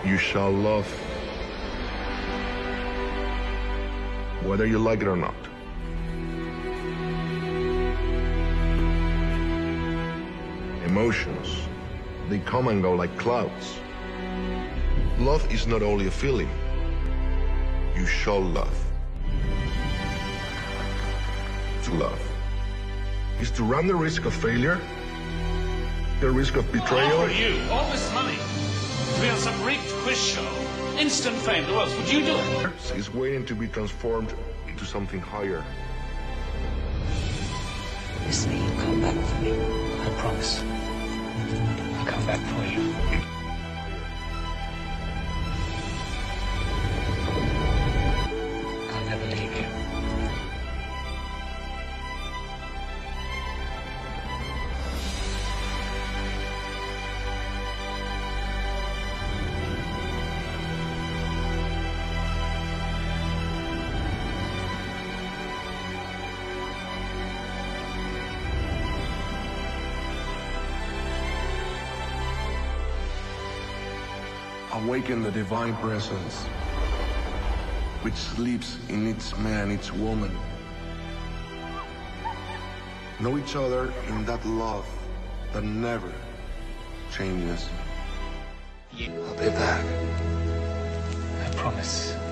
You shall love, whether you like it or not. Emotions, they come and go like clouds. Love is not only a feeling. You shall love. To love is to run the risk of failure, the risk of betrayal. For you, all this money, to be on some rigged quiz show, instant fame, who else? Would you do it? Is waiting to be transformed into something higher. Listen, you'll come back for me. I promise. I'll come back for you. I'll never leave you. Awaken the divine presence which sleeps in each man, each woman. Know each other in that love that never changes. Yeah. I'll be back. I promise.